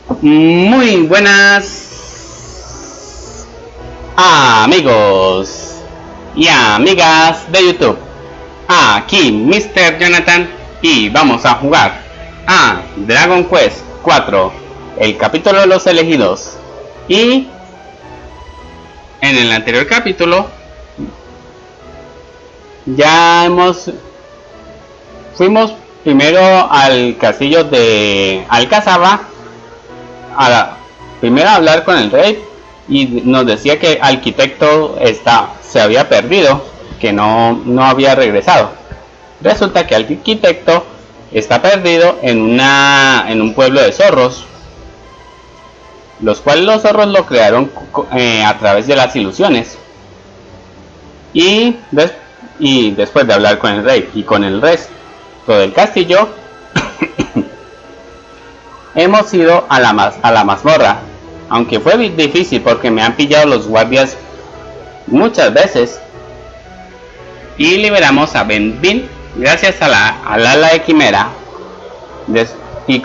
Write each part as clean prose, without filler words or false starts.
Muy buenas amigos y amigas de YouTube. Aquí Mr. Jonathan y vamos a jugar a Dragon Quest 4, el capítulo de los elegidos. Y en el anterior capítulo fuimos primero al castillo de Alcazaba primero a hablar con el rey, y nos decía que el arquitecto se había perdido, que no había regresado. Resulta que el arquitecto está perdido en un pueblo de zorros, los cuales los zorros lo crearon a través de las ilusiones. Y después de hablar con el rey y con el resto del castillo, hemos ido a la mazmorra, aunque fue difícil porque me han pillado los guardias muchas veces. Y liberamos a Ben Bin gracias al ala de Quimera. Y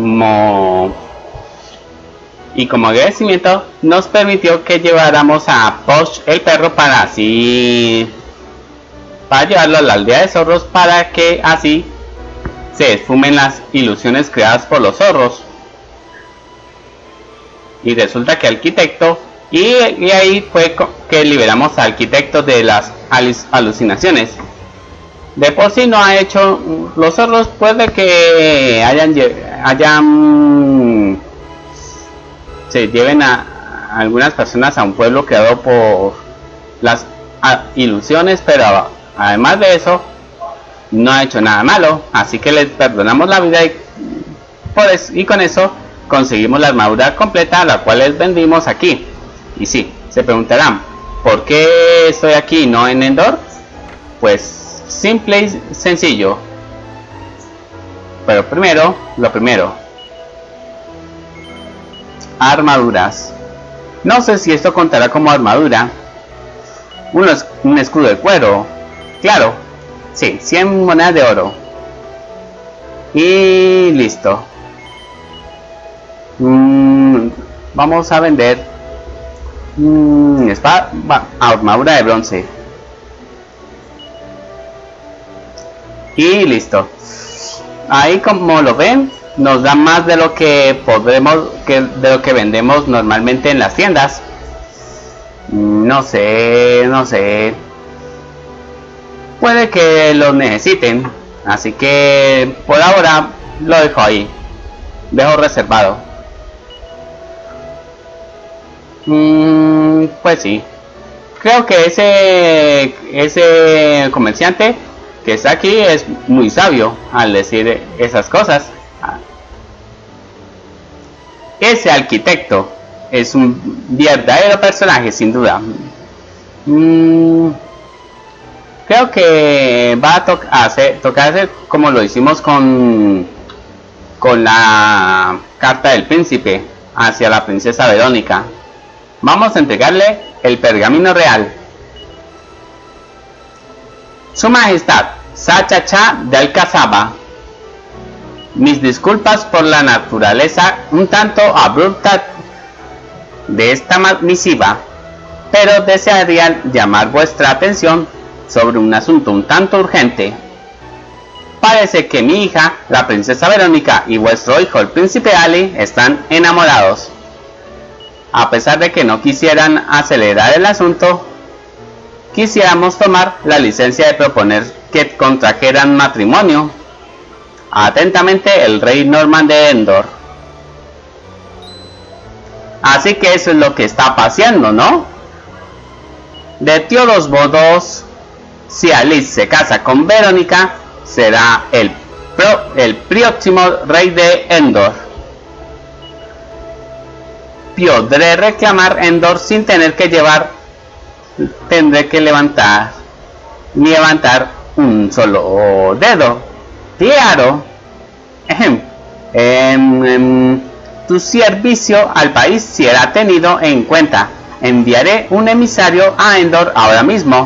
como agradecimiento nos permitió que lleváramos a Posh el perro para llevarlo a la aldea de zorros, para que así se esfumen las ilusiones creadas por los zorros. Y resulta que arquitecto, y ahí fue que liberamos al arquitecto de las alucinaciones. De por sí no ha hecho los zorros, puede que se lleven a algunas personas a un pueblo creado por las ilusiones, pero además de eso no ha hecho nada malo, así que les perdonamos la vida, y con eso conseguimos la armadura completa, la cual les vendimos aquí. Y sí, se preguntarán, ¿por qué estoy aquí y no en Endor? Pues simple y sencillo. Pero lo primero, armaduras. No sé si esto contará como armadura. Un escudo de cuero, claro. Sí, 100 monedas de oro. Y listo. Vamos a vender armadura de bronce. Y listo. Ahí, como lo ven, nos da más de lo que de lo que vendemos normalmente en las tiendas. No sé. Puede que lo necesiten, así que por ahora lo dejo ahí. Dejo reservado. Pues sí. Creo que ese comerciante que está aquí es muy sabio al decir esas cosas. Ese arquitecto es un verdadero personaje, sin duda. Creo que va a tocarse como lo hicimos con la carta del príncipe hacia la princesa Verónica. Vamos a entregarle el pergamino real. Su Majestad Sachacha de Alcazaba, mis disculpas por la naturaleza un tanto abrupta de esta misiva, pero desearía llamar vuestra atención sobre un asunto un tanto urgente. Parece que mi hija, la princesa Verónica, y vuestro hijo, el príncipe Ali, están enamorados. A pesar de que no quisieran acelerar el asunto, quisiéramos tomar la licencia de proponer que contrajeran matrimonio. Atentamente, el rey Norman de Endor. Así que eso es lo que está pasando, ¿no? De todos modos, si Alice se casa con Verónica, será el próximo rey de Endor. Podré reclamar Endor sin tener que tendré que levantar un solo dedo. Claro. Tu servicio al país será tenido en cuenta. Enviaré un emisario a Endor ahora mismo.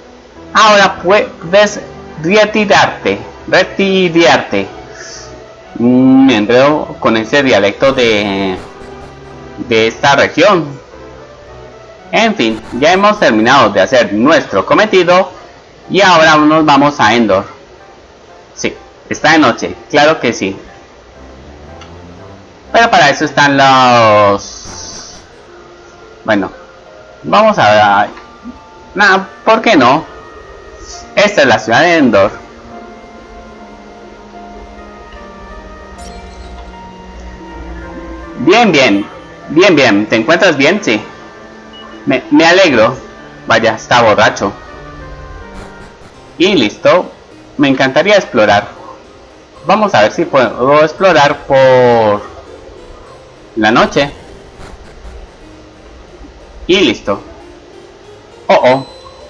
Ahora puedes retirarte. Me enredo con ese dialecto de esta región. En fin, ya hemos terminado de hacer nuestro cometido y ahora nos vamos a Endor. Sí, está de noche, claro que sí. Pero para eso están los... Bueno, vamos a ver... Nada, ¿por qué no? Esta es la ciudad de Endor. Bien, bien. Bien, bien. ¿Te encuentras bien? Sí. Me alegro. Vaya, está borracho. Y listo. Me encantaría explorar. Vamos a ver si puedo explorar por la noche. Y listo. Oh, oh.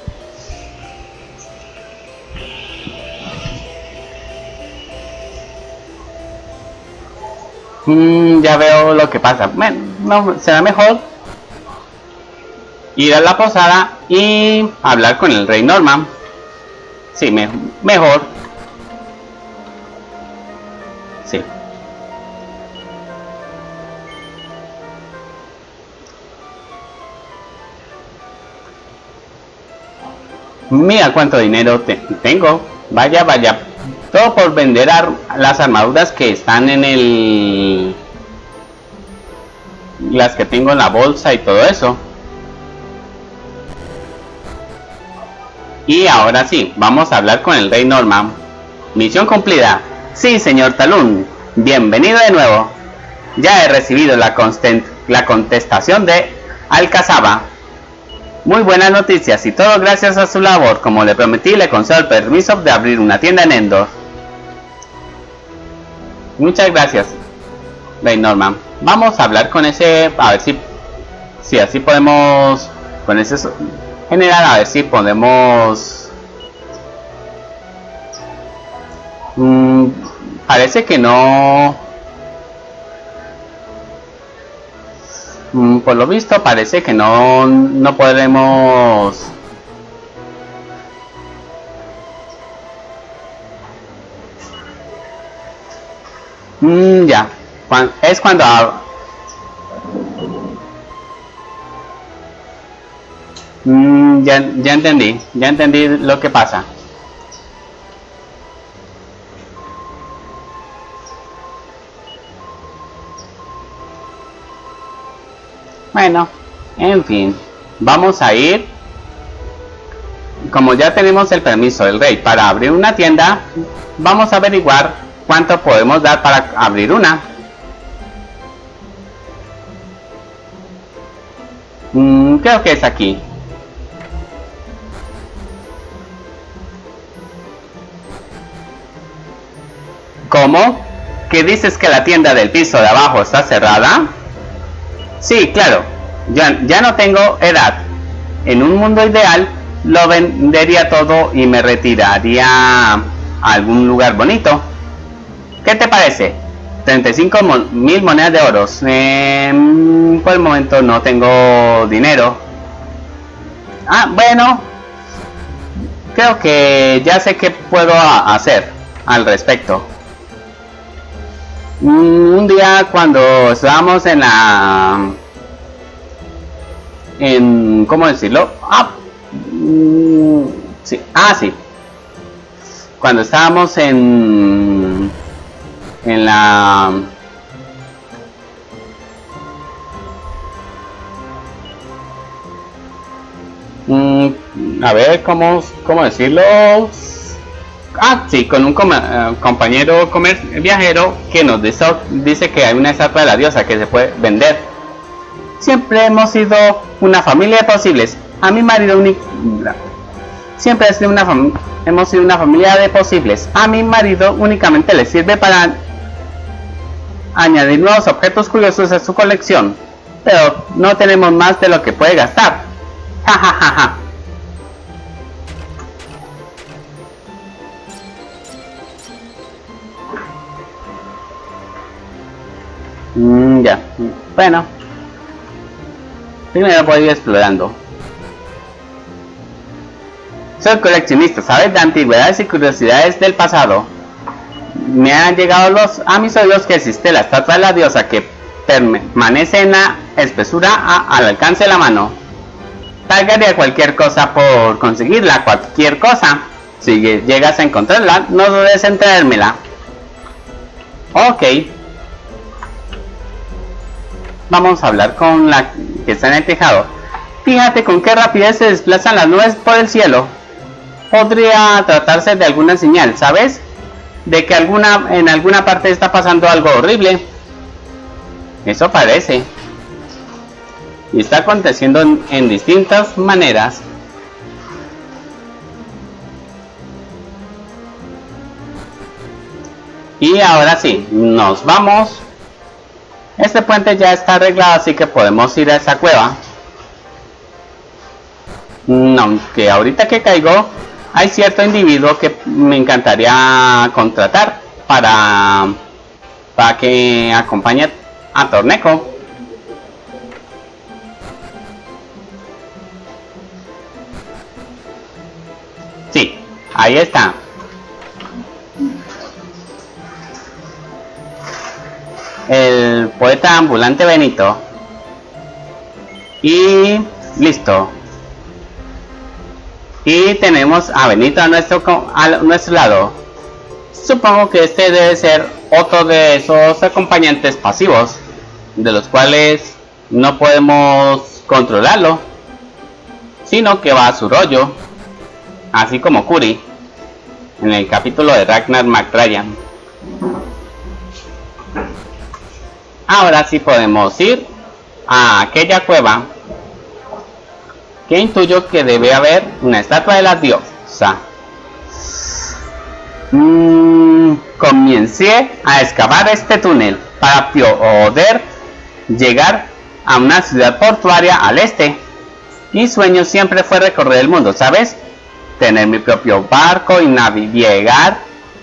Ya veo lo que pasa. Bueno, no, será mejor ir a la posada y hablar con el rey Norman. Sí, mejor. Sí. Mira cuánto dinero tengo. Vaya, vaya. Todo por vender las armaduras que están en las que tengo en la bolsa y todo eso. Y ahora sí, vamos a hablar con el rey Norman. Misión cumplida. Sí, señor Talún. Bienvenido de nuevo. Ya he recibido la contestación de Alcazaba. Muy buenas noticias y todo gracias a su labor. Como le prometí, le concedo el permiso de abrir una tienda en Endor. Muchas gracias, rey Norman. Vamos a hablar con ese, a ver si así podemos, con ese general, a ver si podemos. Parece que no. Por lo visto parece que no podremos. Ya. Es cuando ya entendí lo que pasa. Bueno, en fin, vamos a ir. Como ya tenemos el permiso del rey para abrir una tienda, vamos a averiguar cuánto podemos dar para abrir una. Creo que es aquí. ¿Cómo? ¿Qué dices que la tienda del piso de abajo está cerrada? Sí, claro. Ya no tengo edad. En un mundo ideal lo vendería todo y me retiraría a algún lugar bonito. ¿Qué te parece? 35.000 monedas de oro. Por el momento no tengo dinero. Bueno. Creo que ya sé qué puedo hacer al respecto. Un día cuando estábamos ¿cómo decirlo? Sí, sí. Cuando estábamos en la a ver cómo decirlo. Sí, con un compañero viajero que nos dice que hay una estatua de la diosa que se puede vender. Siempre hemos sido una familia de posibles. A mi marido siempre hemos sido una familia de posibles. A mi marido únicamente le sirve para añadir nuevos objetos curiosos a su colección, pero no tenemos más de lo que puede gastar. Ja. Ya, bueno. Primero voy a ir explorando. Soy coleccionista, ¿sabes? De antigüedades y curiosidades del pasado. me han llegado a mis oídos que existe la estatua de la diosa que permanece en la espesura al alcance de la mano. Pagaría cualquier cosa por conseguirla, cualquier cosa. Si llegas a encontrarla, no dudes en traérmela. Ok. Vamos a hablar con la que está en el tejado. Fíjate con qué rapidez se desplazan las nubes por el cielo. Podría tratarse de alguna señal, ¿sabes? De que en alguna parte está pasando algo horrible. Eso parece. Y está aconteciendo en distintas maneras. Y ahora sí, nos vamos. Este puente ya está arreglado, así que podemos ir a esa cueva. Aunque ahorita que caigo, hay cierto individuo que me encantaría contratar para que acompañe a Torneco. Sí, ahí está. El poeta ambulante Benito. Y listo. Y tenemos a Benito a nuestro lado. Supongo que este debe ser otro de esos acompañantes pasivos, de los cuales no podemos controlarlo, sino que va a su rollo, así como Kuri en el capítulo de Ragnar McRyan. Ahora sí podemos ir a aquella cueva que intuyo que debe haber una estatua de la diosa. Comencé a excavar este túnel para poder llegar a una ciudad portuaria al este. Mi sueño siempre fue recorrer el mundo, ¿sabes? Tener mi propio barco y navegar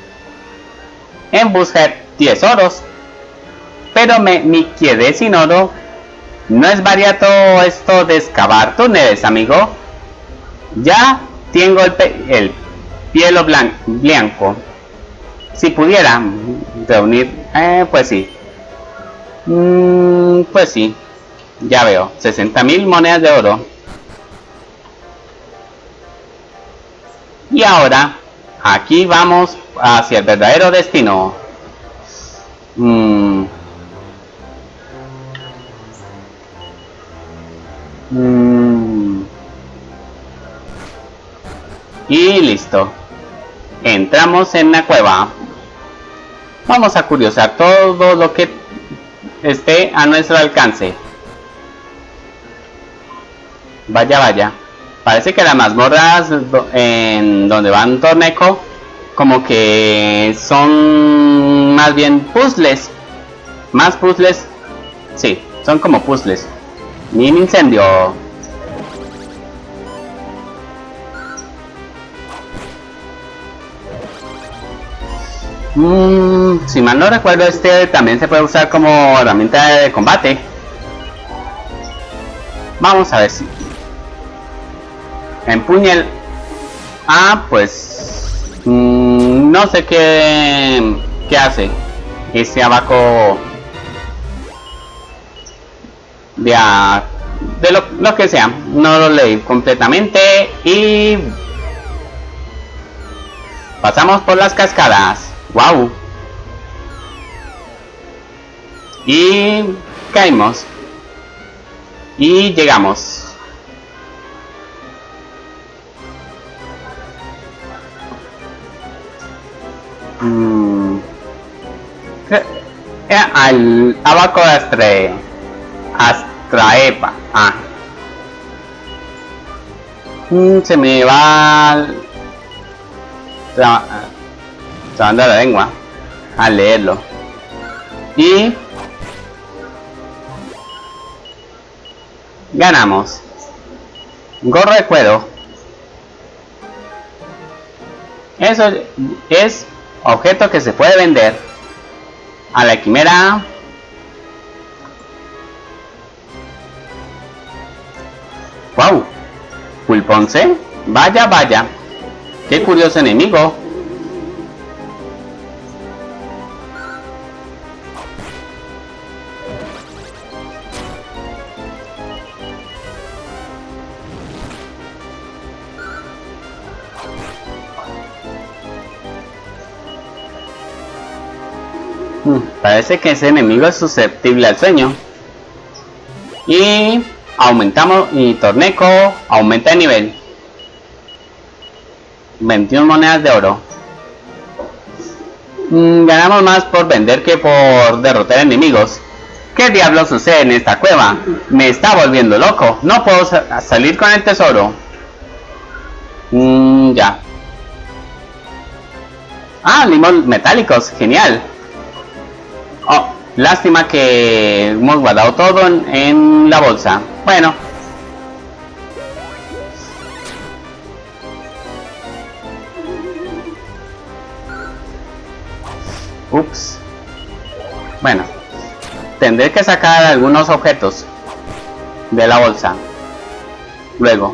en busca de tesoros. Pero me quedé sin oro. No es barato esto de excavar túneles, amigo. Ya tengo el pielo blanco. Si pudiera reunir, pues sí. Pues sí. Ya veo, 60.000 monedas de oro. Y ahora, aquí vamos hacia el verdadero destino. Y listo. Entramos en la cueva. Vamos a curiosar todo lo que esté a nuestro alcance. Vaya, vaya. Parece que las mazmorras en donde van Torneco como que son más bien puzzles. Más puzzles. Sí, son como puzzles. Ni me incendio. Si mal no recuerdo, este también se puede usar como herramienta de combate. Vamos a ver si empuña el... pues no sé qué hace ese abaco de lo que sea. No lo leí completamente. Y pasamos por las cascadas. Wow. Y caímos. Y llegamos. Al abaco de Astraepa. Se me va trabando la lengua al leerlo. Y ganamos. Gorro de cuero. Eso es objeto que se puede vender a la quimera. Wow. Pulponce. Vaya, vaya. Qué curioso enemigo. Parece que ese enemigo es susceptible al sueño. Y aumentamos, y Torneco aumenta de nivel. 21 monedas de oro. Ganamos más por vender que por derrotar enemigos. ¿Qué diablos sucede en esta cueva? Me está volviendo loco. No puedo salir con el tesoro. Ya. Ah, limos metálicos. Genial. Oh, lástima que hemos guardado todo en la bolsa. Bueno. Ups. Bueno. Tendré que sacar algunos objetos de la bolsa. Luego.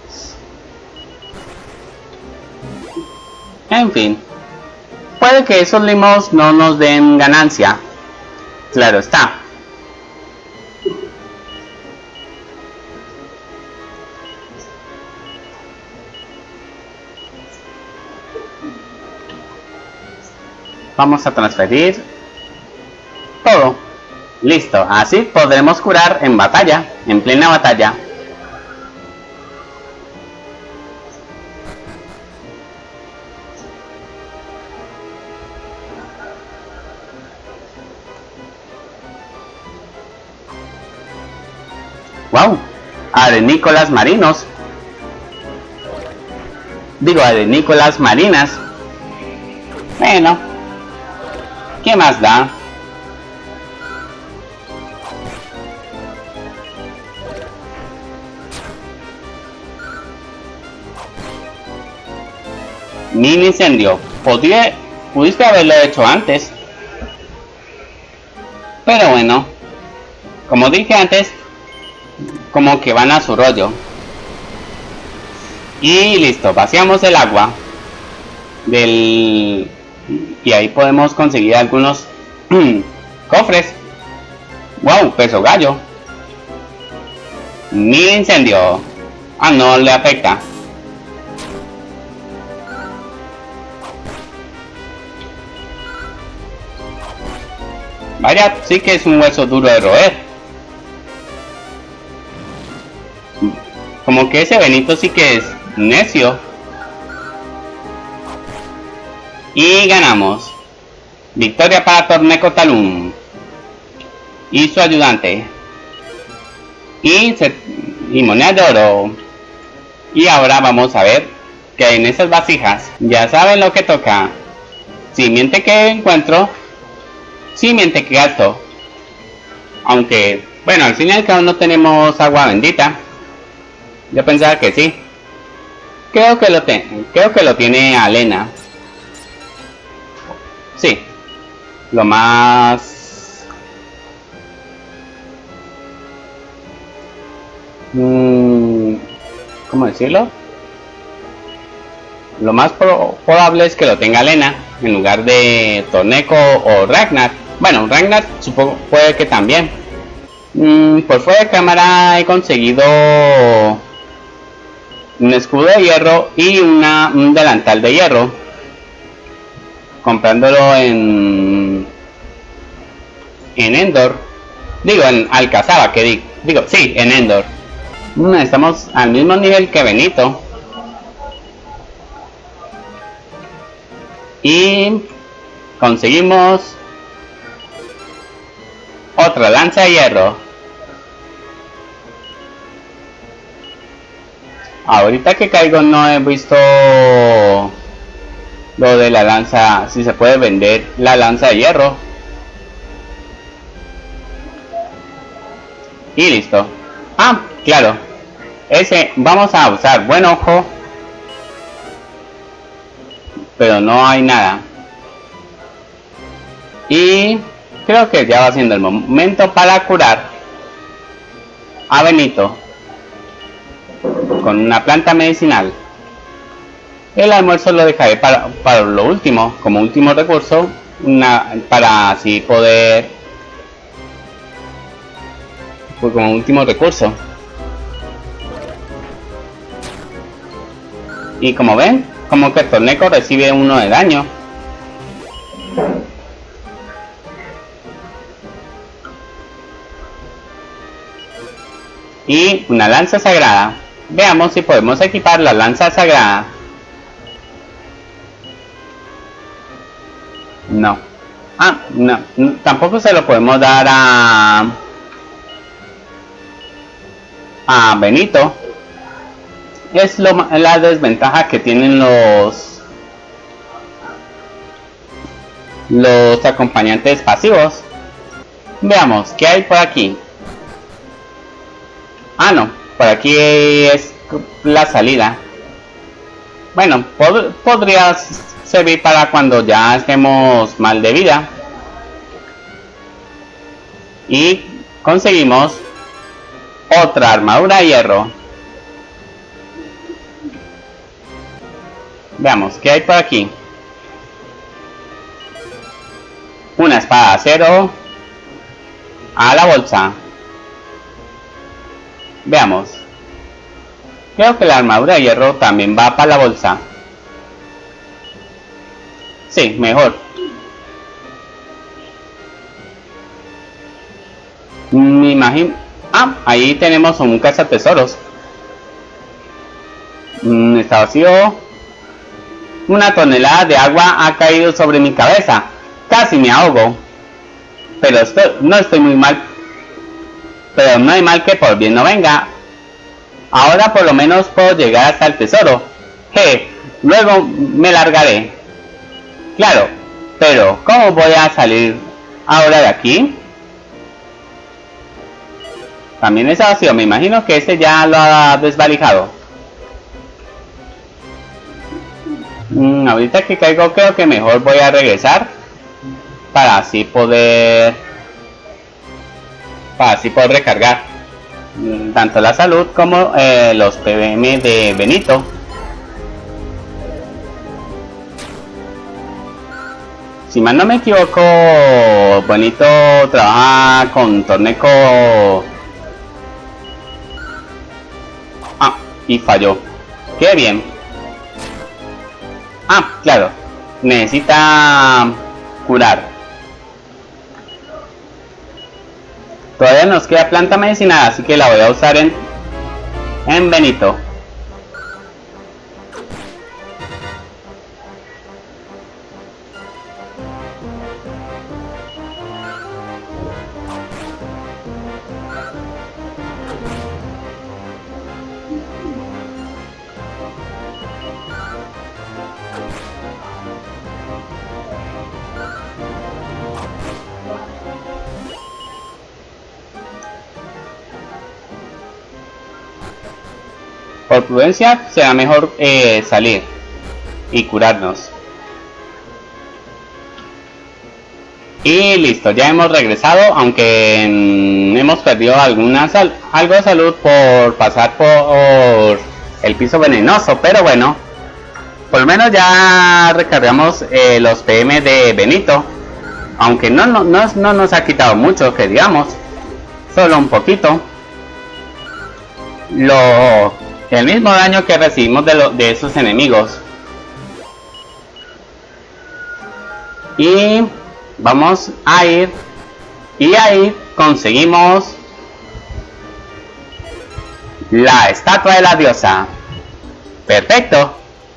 En fin. Puede que esos limos no nos den ganancia. Claro está. Vamos a transferir todo. Listo, así podremos curar en batalla, en plena batalla. Wow, arenícolas marinos. Digo, arenícolas marinas. Bueno, ¿qué más da? Mini incendio. Pudiste haberlo hecho antes. Pero bueno, como dije antes, como que van a su rollo. Y listo, vaciamos el agua y ahí podemos conseguir algunos cofres. Wow, peso gallo. Mini incendio. Ah, no le afecta. Vaya, sí que es un hueso duro de roer. Como que ese Benito sí que es necio. Y ganamos. Victoria para Torneco Talum y su ayudante. Y monedas de oro. Y ahora vamos a ver qué hay en esas vasijas. Ya saben lo que toca. Simiente que encuentro, simiente que gasto. Aunque, bueno, al fin y al cabo no tenemos agua bendita. Yo pensaba que sí. Creo que lo tiene Alena. Sí. Lo más... ¿cómo decirlo? Lo más probable es que lo tenga Alena en lugar de Torneco o Ragnar. Bueno, Ragnar supongo puede que también. Por fuera de cámara he conseguido un escudo de hierro y un delantal de hierro, comprándolo en Endor. Digo, en Alcazaba, que digo, sí, en Endor. Estamos al mismo nivel que Benito. Y conseguimos otra lanza de hierro. Ahorita que caigo no he visto lo de la lanza, si se puede vender la lanza de hierro. Y listo. Ah, claro. Ese vamos a usar buen ojo. Pero no hay nada. Y creo que ya va siendo el momento para curar a Benito con una planta medicinal. El almuerzo lo dejaré para lo último, como último recurso, para así poder, pues como último recurso. Y como ven, como que Torneco recibe 1 de daño. y una lanza sagrada. Veamos si podemos equipar la lanza sagrada. No. No. Tampoco se lo podemos dar a Benito. Es la desventaja que tienen los acompañantes pasivos. Veamos, ¿qué hay por aquí? No, por aquí es la salida. Bueno, podría servir para cuando ya estemos mal de vida. Y conseguimos otra armadura de hierro. Veamos, ¿qué hay por aquí? Una espada de acero. A la bolsa. Veamos. Creo que la armadura de hierro también va para la bolsa. Sí, mejor. Me imagino... ahí tenemos un cazatesoros. Está vacío. Una tonelada de agua ha caído sobre mi cabeza. Casi me ahogo. Pero no estoy muy mal. Pero no hay mal que por bien no venga. Ahora por lo menos puedo llegar hasta el tesoro. Luego me largaré. Claro, pero ¿cómo voy a salir ahora de aquí? También está vacío. Me imagino que este ya lo ha desvalijado. Ahorita que caigo creo que mejor voy a regresar. Para así poder recargar tanto la salud como los PBM de Benito. Si mal no me equivoco, Benito trabaja con Torneco. Y falló. Qué bien. Claro, necesita curar. Todavía nos queda planta medicinal, así que la voy a usar en Benito. Por prudencia será mejor salir y curarnos. Y listo, ya hemos regresado, aunque hemos perdido algo de salud por pasar por el piso venenoso, pero bueno, por lo menos ya recargamos los PM de Benito, aunque no nos ha quitado mucho, que digamos, solo un poquito. El mismo daño que recibimos de esos enemigos. Y vamos a ir. Y ahí conseguimos la estatua de la diosa. Perfecto.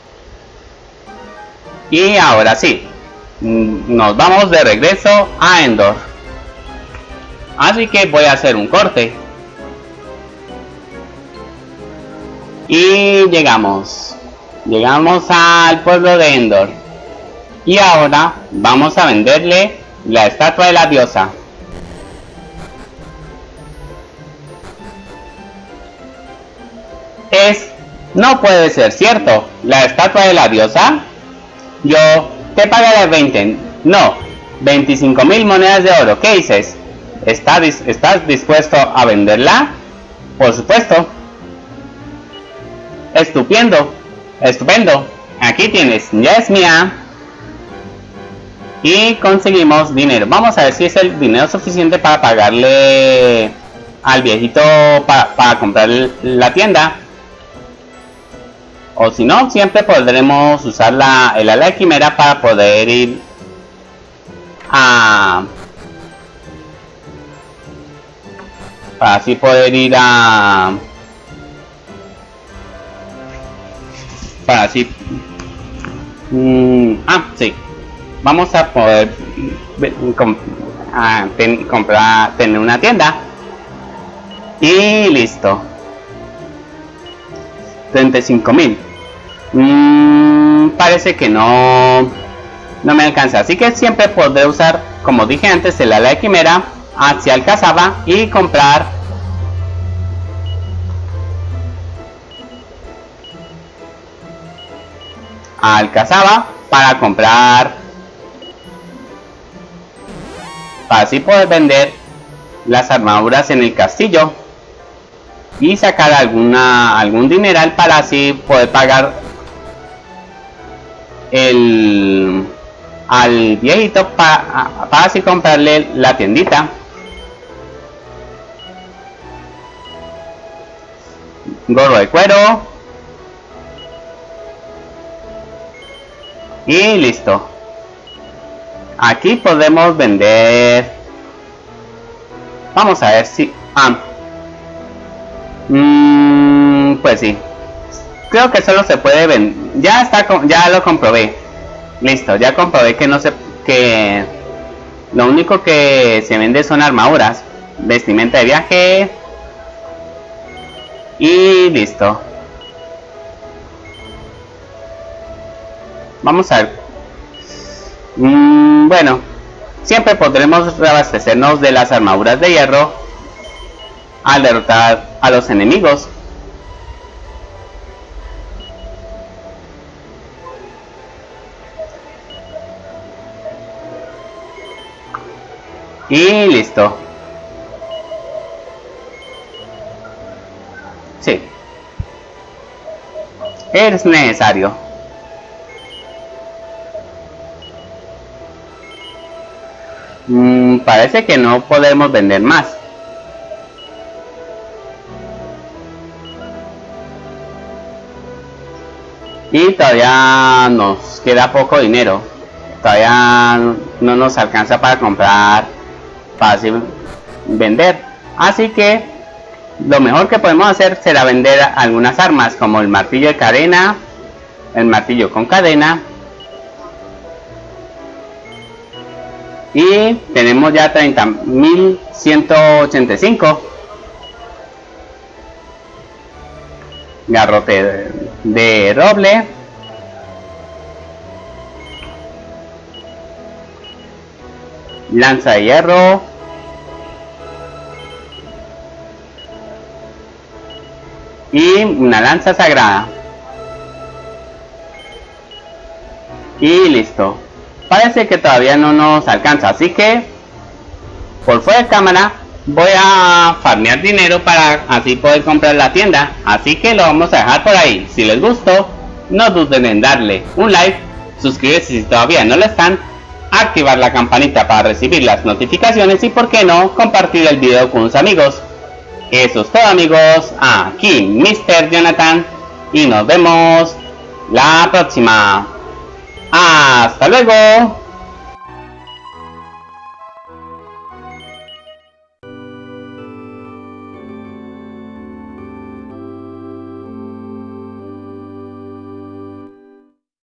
Y ahora sí, nos vamos de regreso a Endor. Así que voy a hacer un corte. Y llegamos al pueblo de Endor. Y ahora vamos a venderle la estatua de la diosa. No puede ser cierto. La estatua de la diosa. Yo te pagaré 20. No, 25.000 monedas de oro. ¿Qué dices? ¿Estás dispuesto a venderla? Por supuesto. Estupendo. Aquí tienes, ya es mía. Y conseguimos dinero. Vamos a ver si es el dinero suficiente para pagarle al viejito para comprar la tienda. O si no, siempre podremos usar el ala de quimera para poder ir para así poder ir a... para así... sí, vamos a poder comprar, tener una tienda y listo. 35.000. Parece que no me alcanza, así que siempre podré usar, como dije antes, el ala de quimera hacia el Alcazaba y comprar a Alcazaba para así poder vender las armaduras en el castillo y sacar algún dineral para así poder pagar al viejito para así comprarle la tiendita. Gorro de cuero y listo. Aquí podemos vender, vamos a ver si pues sí, creo que solo se puede vender. Ya lo comprobé. Listo, ya comprobé que lo único que se vende son armaduras, vestimenta de viaje y listo. Vamos a ver. Bueno, siempre podremos reabastecernos de las armaduras de hierro al derrotar a los enemigos. Y listo. Sí, es necesario. Parece que no podemos vender más. Y todavía nos queda poco dinero. Todavía no nos alcanza para comprar, para así vender. Así que lo mejor que podemos hacer será vender algunas armas, como el martillo de cadena, el martillo con cadena. Y tenemos ya 30.185. Garrote de roble. Lanza de hierro. Y una lanza sagrada. Y listo. Parece que todavía no nos alcanza, así que por fuera de cámara voy a farmear dinero para así poder comprar la tienda. Así que lo vamos a dejar por ahí. Si les gustó, no duden en darle un like, suscribirse si todavía no lo están, activar la campanita para recibir las notificaciones y por qué no, compartir el video con sus amigos. Eso es todo, amigos. Aquí Mr. Jonathan y nos vemos la próxima. ¡Hasta luego!